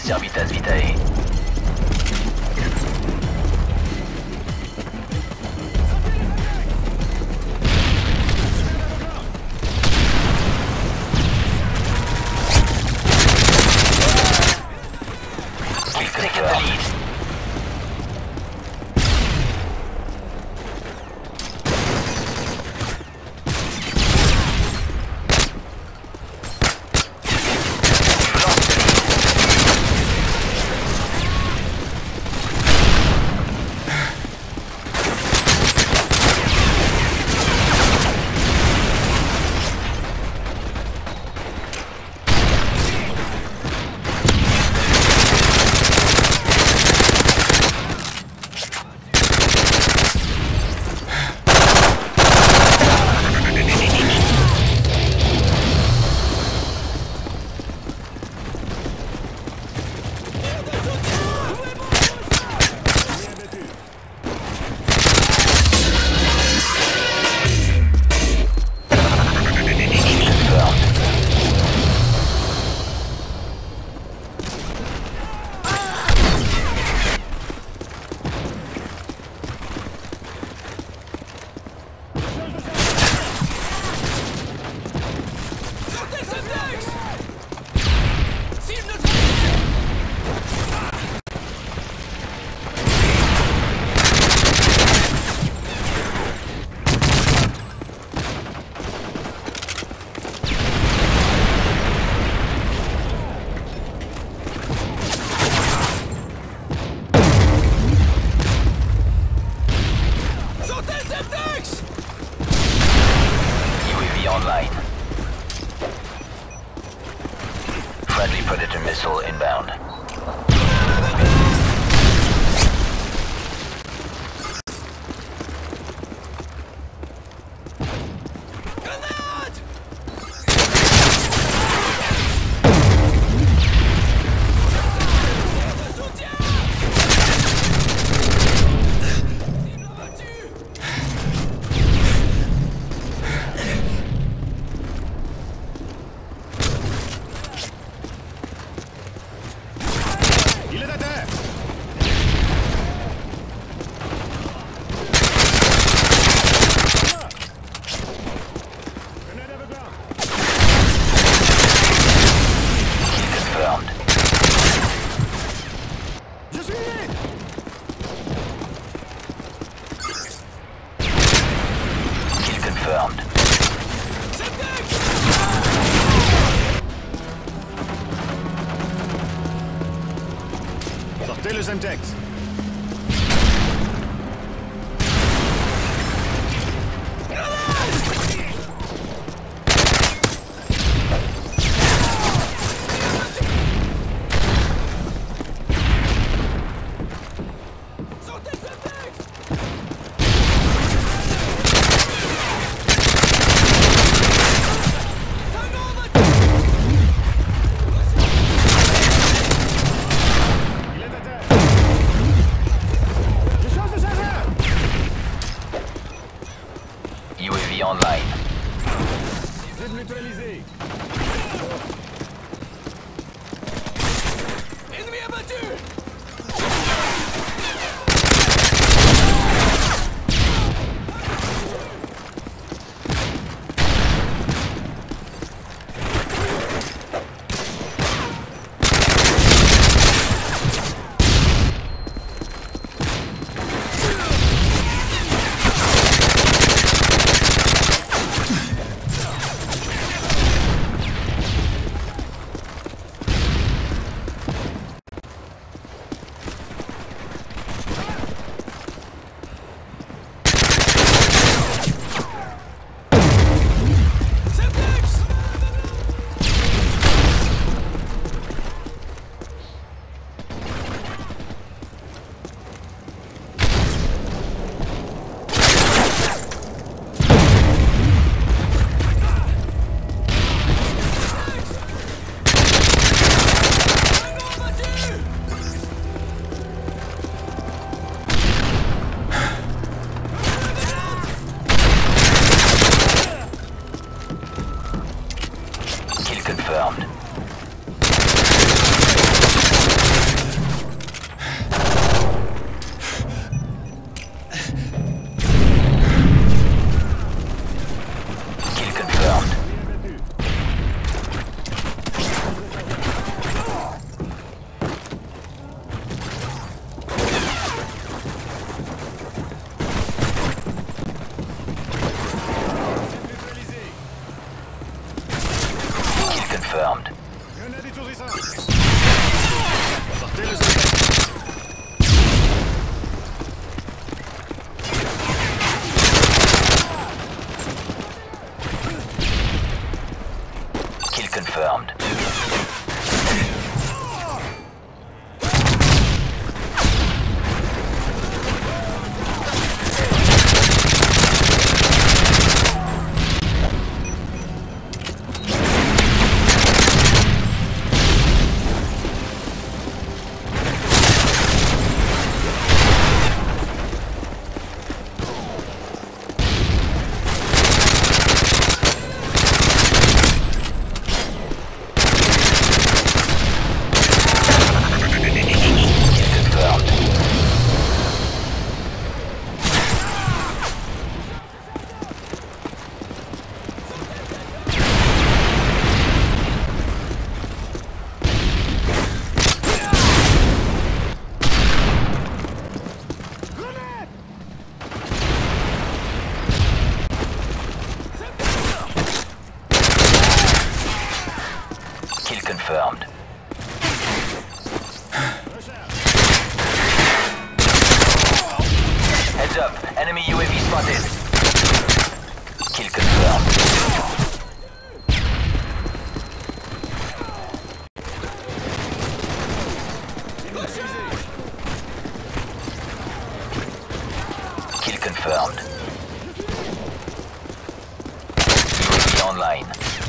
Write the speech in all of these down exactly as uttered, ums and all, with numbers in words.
Servitas Vitae. Taking the lead. Online. Friendly Predator missile inbound. Confirmed. Sortez le Semtex. U A V online. Cible neutralisée. Ennemi abattu. Confirmed. confirmed. Grenade étourdissante. Sortez le saga. Kill confirmed. Confirmed. Heads up, enemy U A V spotted. Kill confirmed. Kill confirmed. U A V online.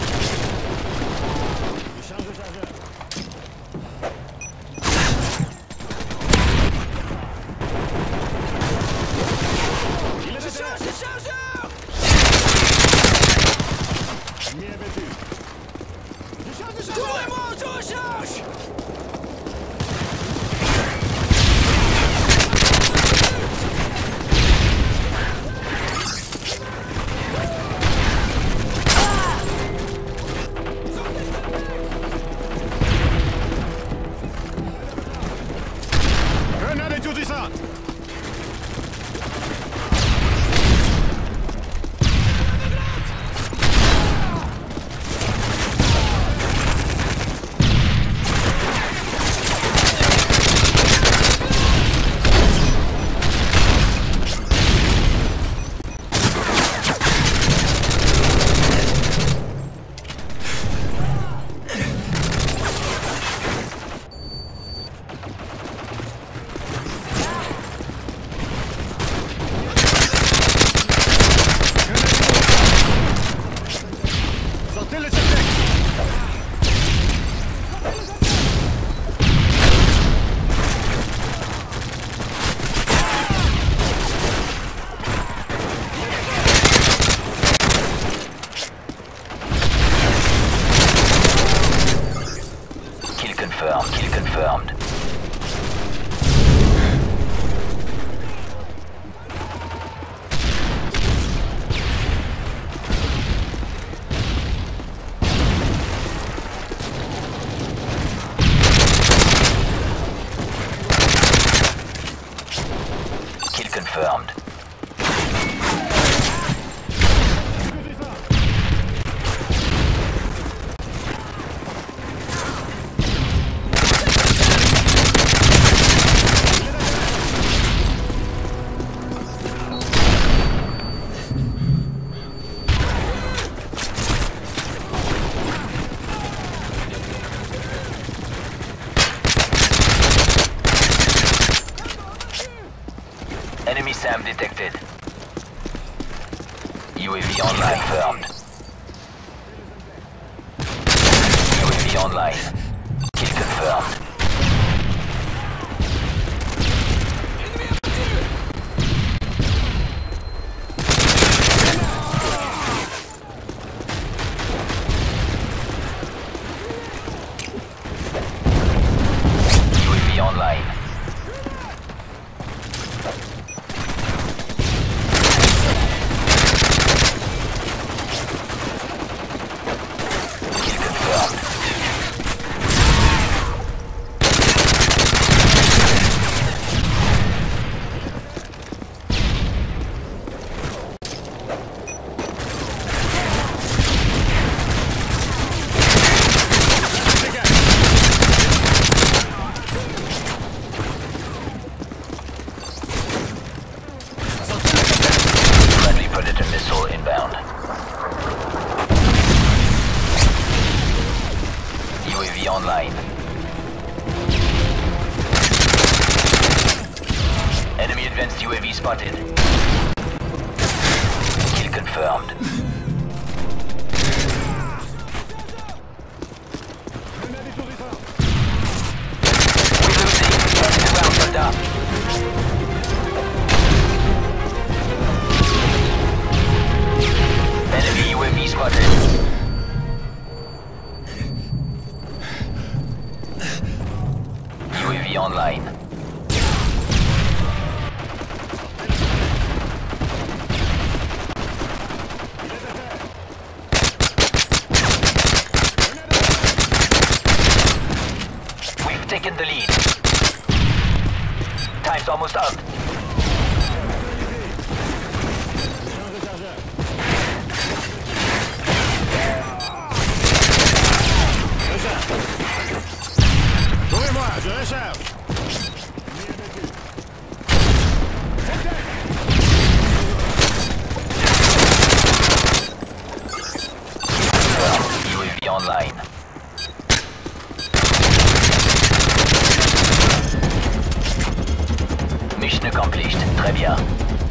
Grenade étourdissante. Sortez le septex. Kill confirmed. Kill confirmed. Kill confirmed. Enemy SAM detected. U A V online confirmed. U A V online. Kill confirmed. U A V online. Kill confirmed. online. Enemy advanced U A V spotted. Kill confirmed. Grenade étourdissante. We're losing. Turn it around, soldat. Enemy U A V spotted. U A V online. We've taken the lead. Time's almost up. Charge de chargeur. Recharge. Trouvez-moi, je recharge. Ennemi abattu. Attaque. U A V online. Mission accomplished. Très bien.